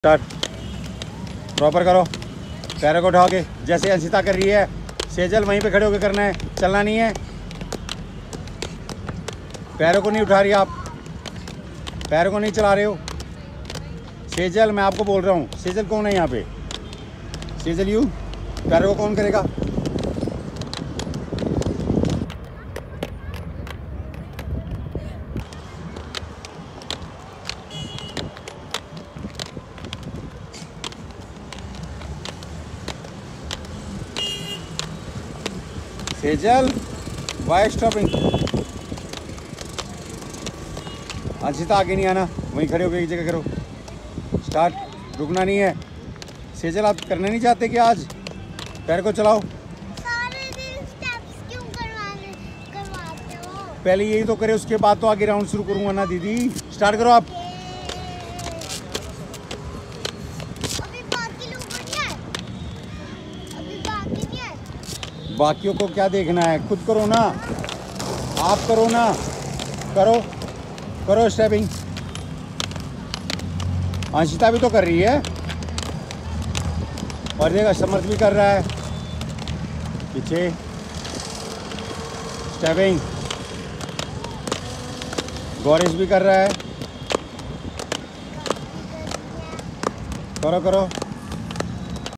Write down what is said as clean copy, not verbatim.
Start. Proper करो, पैरों को उठा के जैसे अंशिता कर रही है। सेजल वहीं पे खड़े होकर करना है, चलना नहीं है। पैरों को नहीं उठा रही आप, पैरों को नहीं चला रहे हो। सेजल मैं आपको बोल रहा हूँ, सेजल कौन है यहाँ पे? सेजल यू, पैरों को कौन करेगा? Sejal Y stopping? अंशिता आगे नहीं आना, वहीं खड़े होकर एक जगह करो। स्टार्ट, रुकना नहीं है। सेजल आप करने नहीं चाहते कि आज? पैर को चलाओ। सारे दिन स्टेप्स क्यों करवाते हो? पहले यही तो करे, उसके बाद तो आगे राउंड शुरू करूंगा ना दीदी। स्टार्ट करो आप। अभी बाकी लोग नहीं आए, अभी बाकी नहीं आए। बाकियों को क्या देखना है, खुद करो ना, आप करो ना। करो करो स्टेपिंग। अंशिता भी तो कर रही है, और देखा समर्थ भी कर रहा है। पीछे स्टेपिंग, गौरेश भी कर रहा है। करो करो।